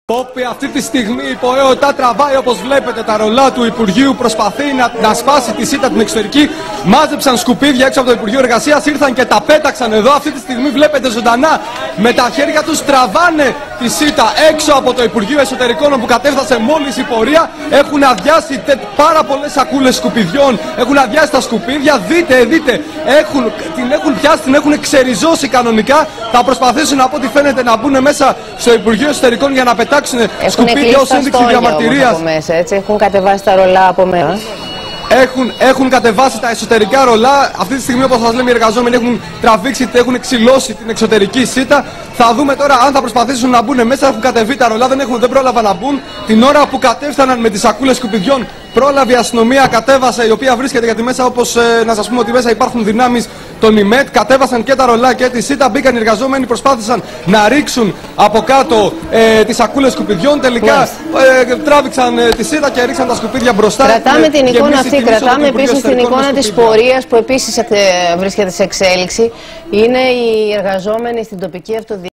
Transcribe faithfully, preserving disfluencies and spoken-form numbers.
Όποι αυτή τη στιγμή η ΠΟΕΟΤΑ τραβάει, όπως βλέπετε, τα ρολά του Υπουργείου, προσπαθεί να, να σπάσει τη ΣΥΤΑ την εξωτερική. Μάζεψαν σκουπίδια έξω από το Υπουργείο Εργασίας, ήρθαν και τα πέταξαν εδώ. Αυτή τη στιγμή βλέπετε ζωντανά με τα χέρια τους τραβάνε τη ΣΥΤΑ έξω από το Υπουργείο Εσωτερικών, όπου κατέφτασε μόλις η πορεία. Έχουν αδειάσει πάρα πολλές σακούλες σκουπιδιών, έχουν αδειάσει τα σκουπίδια. Δείτε, δείτε, έχουν, την έχουν πιάσει, την έχουν ξεριζώσει κανονικά. Θα προσπαθήσουν από ό,τι φαίνεται να μπουν μέσα στο Υπουργείο Εσωτερικών για να πετάξουν σκουπίδια ως ένδειξη διαμαρτυρίας. Μέσα, έτσι. Έχουν κατεβάσει τα ρολά από μέσα. Έχουν, έχουν κατεβάσει τα εσωτερικά ρολά. Αυτή τη στιγμή, όπως σας λέμε, οι εργαζόμενοι έχουν τραβήξει, έχουν ξυλώσει την εξωτερική ΣΥΤΑ. Θα δούμε τώρα αν θα προσπαθήσουν να μπουν μέσα. Έχουν κατεβεί τα ρολά, δεν, έχουν, δεν πρόλαβαν να μπουν. Την ώρα που κατέφθαναν με τις σακούλες σκουπιδιών, πρόλαβε η αστυνομία, κατέβασε, η οποία βρίσκεται γιατί μέσα, όπως ε, να σας πούμε ότι μέσα υπάρχουν δυνάμεις των ΙΜΕΤ. Κατέβασαν και τα ρολά και τη ΣΥΤΑ. Μπήκαν οι εργαζόμενοι, προσπάθησαν να ρίξουν από κάτω ε, τις σακούλες σκουπιδιών. Τελικά ε, τράβηξαν ε, τη ΣΥΤΑ και ρίξαν τα σκουπίδια μπροστά. Κρατάμε την εικόνα αυτή. Κρατάμε επίσης την εικόνα της πορείας που επίσης βρίσκεται σε εξέλιξη. Είναι οι εργαζόμενοι στην τοπική αυτοδιοίκηση.